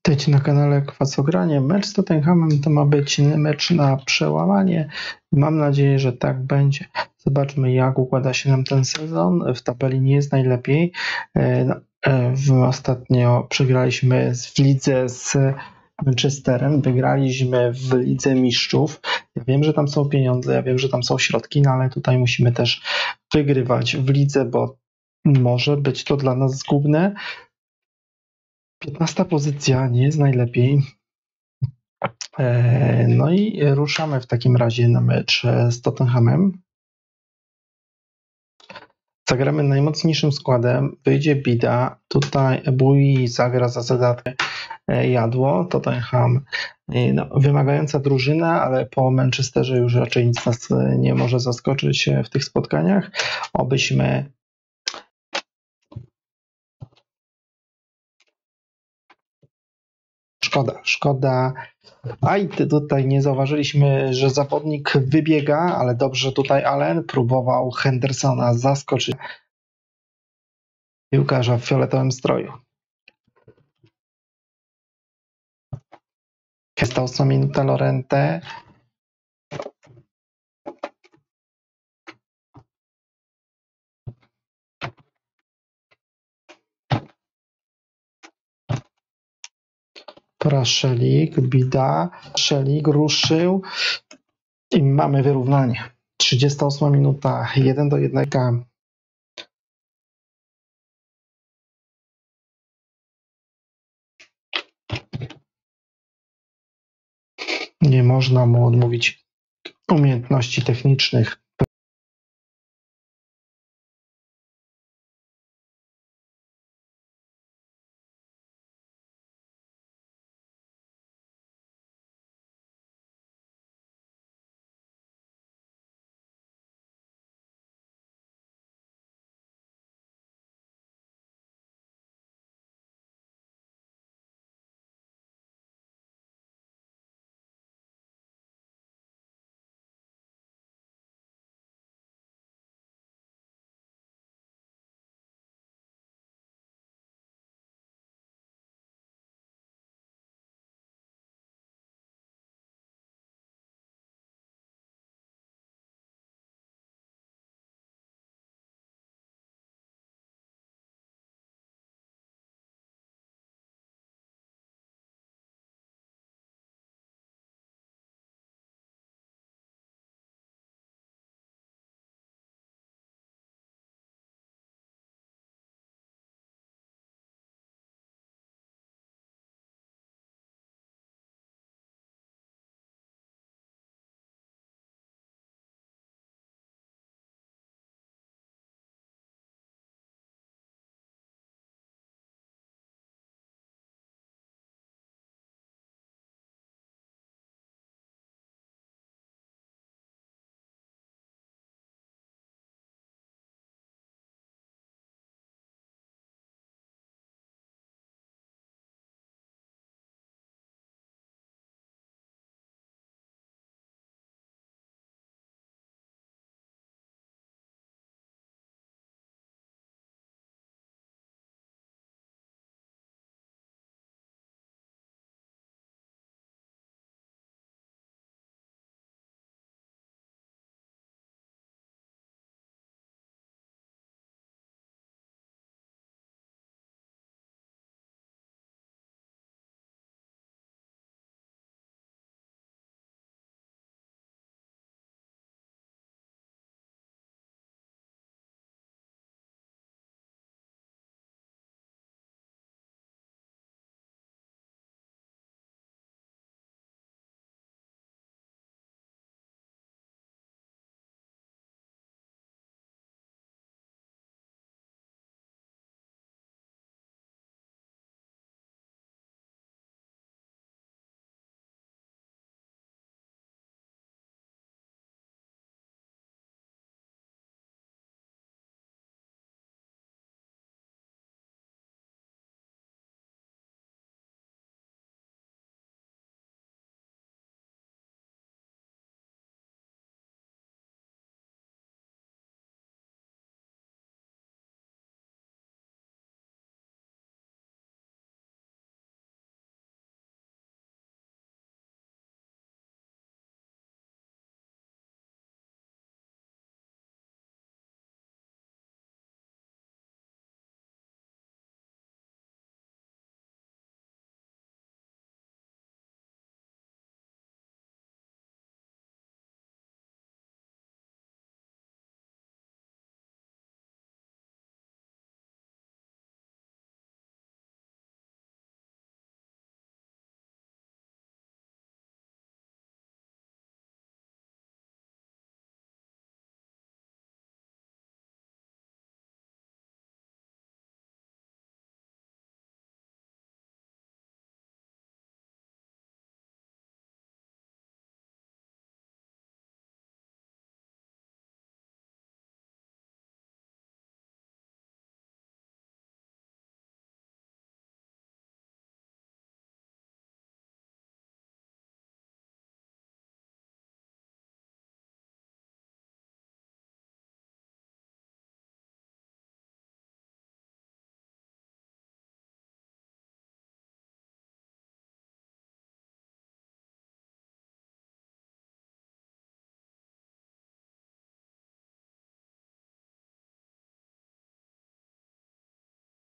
Witajcie na kanale Kwasogranie. Mecz z Tottenhamem to ma być mecz na przełamanie. Mam nadzieję, że tak będzie. Zobaczmy, jak układa się nam ten sezon. W tabeli nie jest najlepiej. Ostatnio przegraliśmy w lidze z Manchesterem, wygraliśmy w Lidze Mistrzów. Ja wiem, że tam są pieniądze, ja wiem, że tam są środki, no ale tutaj musimy też wygrywać w lidze, bo może być to dla nas zgubne. 15 pozycja nie jest najlepiej. No i ruszamy w takim razie na mecz z Tottenhamem. Zagramy najmocniejszym składem. Wyjdzie Bida. Tutaj Bui zagra za zadatkę Jadło. Tottenham wymagająca drużyna, ale po Manchesterze już raczej nic nas nie może zaskoczyć w tych spotkaniach. Obyśmy Szkoda. A i tutaj nie zauważyliśmy, że zawodnik wybiega, ale dobrze tutaj Allen próbował Hendersona zaskoczyć piłkarza w fioletowym stroju. 28 minuta Llorente. Praszelik, Bida, Szelik ruszył i mamy wyrównanie. 38 minuta, 1-1. Nie można mu odmówić umiejętności technicznych.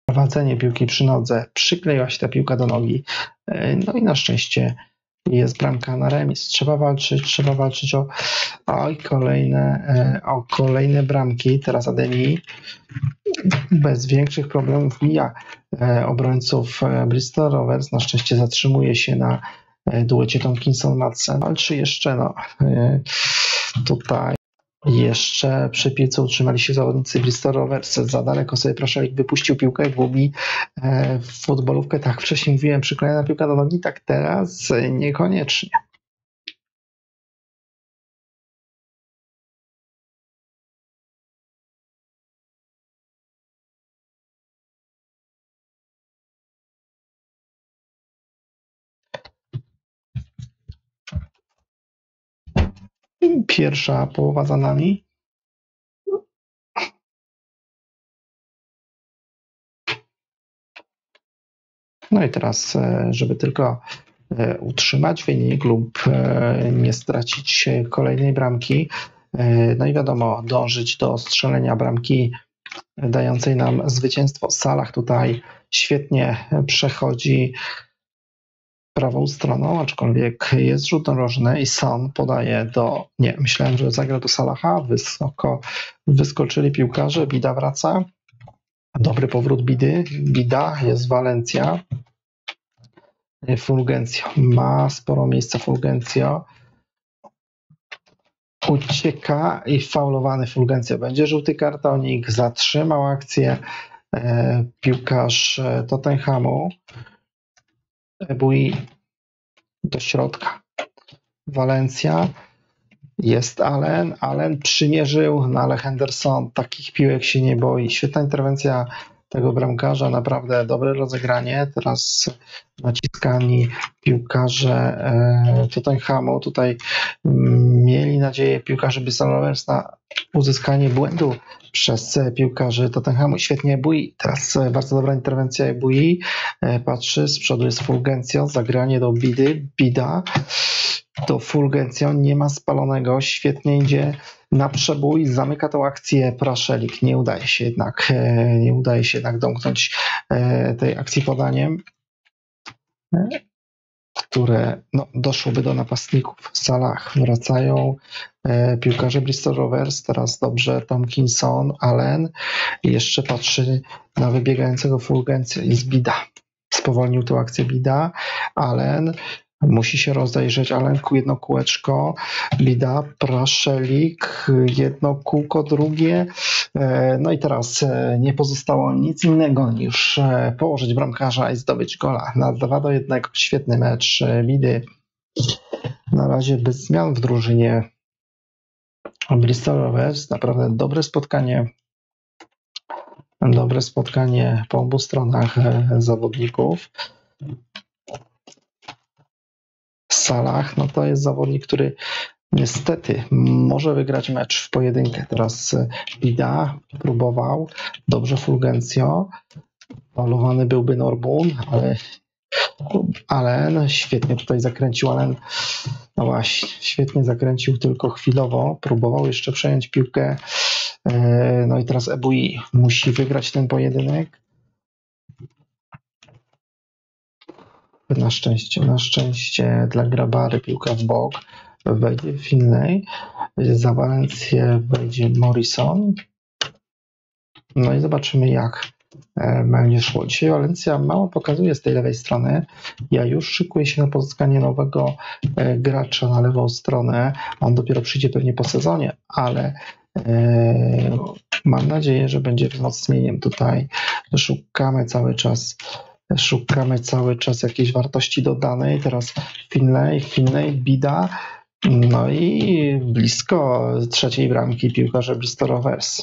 prowadzenie piłki przy nodze, przykleiła się ta piłka do nogi, no i na szczęście jest bramka na remis. Trzeba walczyć o kolejne bramki. Teraz Ademi bez większych problemów mija obrońców Bristol Rovers. Na szczęście zatrzymuje się na duecie Tomkinson-Madsen. Walczy jeszcze, tutaj jeszcze przy piłce utrzymali się zawodnicy Bristol Rovers. Za daleko sobie Praszelik wypuścił piłkę i gubi futbolówkę. Tak wcześniej mówiłem, przyklejona piłka do nogi, tak teraz niekoniecznie. Pierwsza połowa za nami. No i teraz, żeby tylko utrzymać wynik lub nie stracić kolejnej bramki, no i wiadomo, dążyć do strzelenia bramki dającej nam zwycięstwo. Salah tutaj świetnie przechodzi prawą stroną, aczkolwiek jest rzut rożny i Son podaje nie, myślałem, że zagra do Salaha, wysoko wyskoczyli piłkarze, Bida wraca, dobry powrót Bida, jest Valencia, Fulgencio, ma sporo miejsca Fulgencio, ucieka i faulowany Fulgencio, będzie żółty kartonik, zatrzymał akcję piłkarz Tottenhamu, Ebui do środka, Valencia, jest Allen przymierzył, no ale Henderson takich piłek się nie boi, świetna interwencja tego bramkarza, naprawdę dobre rozegranie, teraz naciskani piłkarze Tottenhamu, tutaj mieli nadzieję piłkarze Bristol Rovers na uzyskanie błędu przez piłkarzy Tottenhamu, świetnie Ebui, teraz bardzo dobra interwencja Ebui, patrzy, z przodu jest Fulgencio, zagranie do Bida, do Fulgencio, nie ma spalonego, świetnie idzie na przebój, zamyka tą akcję Praszelik, nie udaje się jednak domknąć tej akcji podaniem, które doszłoby do napastników. Salah wracają piłkarze Bristol Rovers, teraz dobrze Tomkinson, Allen, jeszcze patrzy na wybiegającego Fulgencio, jest Bida, spowolnił tę akcję Bida, Allen, musi się rozejrzeć, Allen, jedno kółeczko, Bida, Praszelik, jedno kółko, drugie, no i teraz nie pozostało nic innego niż położyć bramkarza i zdobyć gola na 2-1, świetny mecz Bidy, na razie bez zmian w drużynie Bristol Rovers, naprawdę dobre spotkanie po obu stronach zawodników. Salah, to jest zawodnik, który niestety może wygrać mecz w pojedynkę. Teraz Bida próbował, dobrze Fulgencio, faulowany byłby Norbun, ale Allen świetnie tutaj zakręcił, świetnie zakręcił tylko chwilowo, próbował jeszcze przejąć piłkę, no i teraz Ebui musi wygrać ten pojedynek. Na szczęście dla Grabary piłka w bok, wejdzie Finlay, za Valencję wejdzie Morrison, no i zobaczymy jak będzie szło. Dzisiaj Valencia mało pokazuje z tej lewej strony, ja już szykuję się na pozyskanie nowego gracza na lewą stronę, on dopiero przyjdzie pewnie po sezonie, ale mam nadzieję, że będzie wzmocnieniem tutaj, szukamy cały czas jakiejś wartości dodanej. Teraz Finlay, Bida, no i blisko trzeciej bramki piłkarze Bristol Rovers.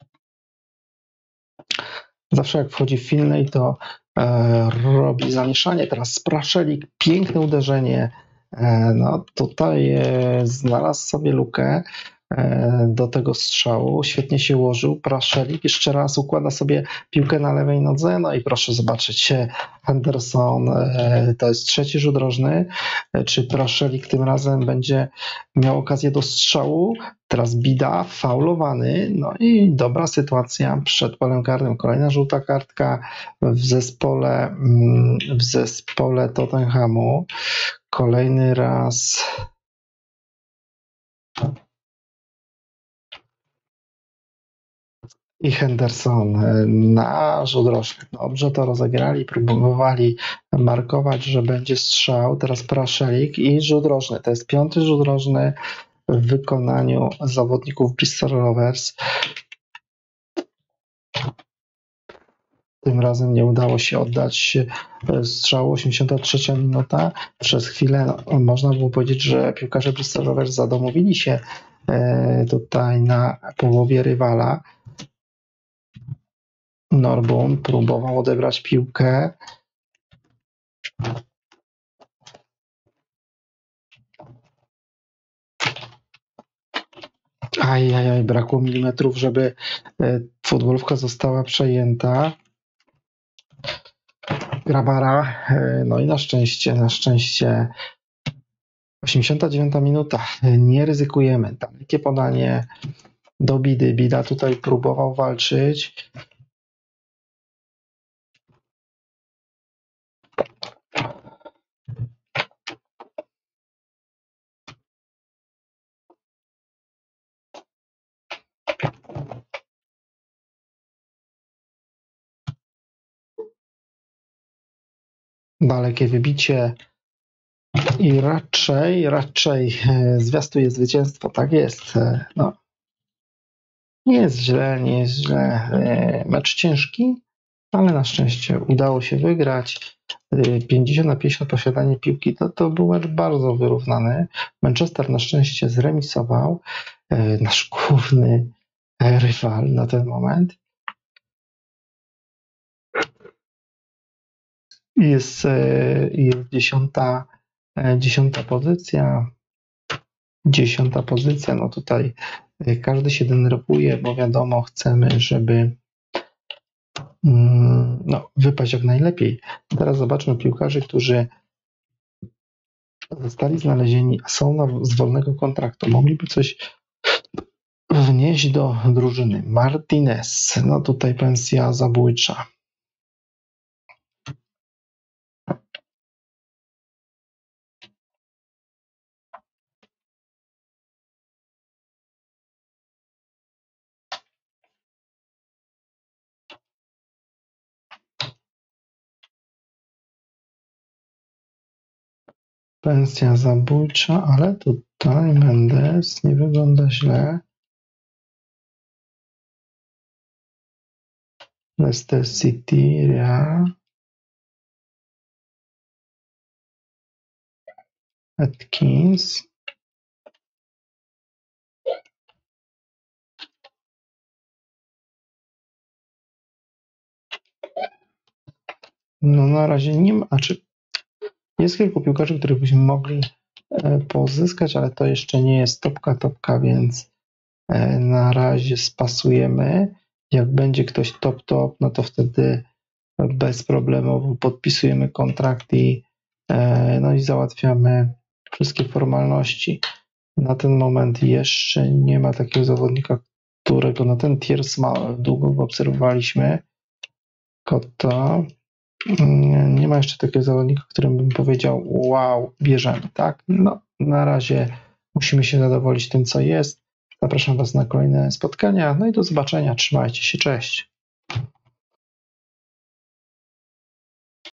Zawsze jak wchodzi Finlay, to robi zamieszanie. Teraz Praszelik, piękne uderzenie. No tutaj znalazł sobie lukę. do tego strzału. Świetnie się ułożył. Praszelik jeszcze raz układa sobie piłkę na lewej nodze. No i proszę zobaczyć, Henderson to jest trzeci rzut rożny. Czy Praszelik tym razem będzie miał okazję do strzału? Teraz Bida, faulowany. No i dobra sytuacja przed polem karnym. Kolejna żółta kartka w zespole Tottenhamu. Kolejny raz i Henderson na rzut rożny. Dobrze to rozegrali, próbowali markować, że będzie strzał. Teraz Praszelik i rzut rożny. To jest 5. rzut rożny w wykonaniu zawodników Bristol Rovers. Tym razem nie udało się oddać strzału. 83 minuta. Przez chwilę można było powiedzieć, że piłkarze Bristol Rovers zadomowili się tutaj na połowie rywala. Norbun próbował odebrać piłkę. Ajajaj, brakło milimetrów, żeby futbolówka została przejęta. Grabara, no i na szczęście 89 minuta, nie ryzykujemy. Dalekie podanie do Bidy. Bida tutaj próbował walczyć. Dalekie wybicie i raczej zwiastuje zwycięstwo. Tak jest. No. Nie jest źle. Mecz ciężki, ale na szczęście udało się wygrać. 50-50 posiadanie piłki, to był mecz bardzo wyrównany. Manchester na szczęście zremisował. Nasz główny rywal na ten moment. Jest 10. pozycja. 10. pozycja, no tutaj każdy się denerwuje, bo wiadomo, chcemy, żeby wypaść jak najlepiej. Teraz zobaczmy piłkarzy, którzy zostali znalezieni, a są z wolnego kontraktu. Mogliby coś wnieść do drużyny. Martinez, no tutaj pensja zabójcza. Pensja zabójcza, ale tutaj Mendes nie wygląda źle. Leicester City, Real. Atkins. No na razie nie ma, jest kilku piłkarzy, których byśmy mogli pozyskać, ale to jeszcze nie jest topka, więc na razie spasujemy. Jak będzie ktoś top, no to wtedy bez problemu podpisujemy kontrakt i załatwiamy wszystkie formalności. Na ten moment jeszcze nie ma takiego zawodnika, którego na ten tier długo go obserwowaliśmy. Kota. Nie ma jeszcze takiego zawodnika, którym bym powiedział wow, bierzemy, tak? No, na razie musimy się zadowolić tym, co jest. Zapraszam Was na kolejne spotkania, no i do zobaczenia. Trzymajcie się, cześć.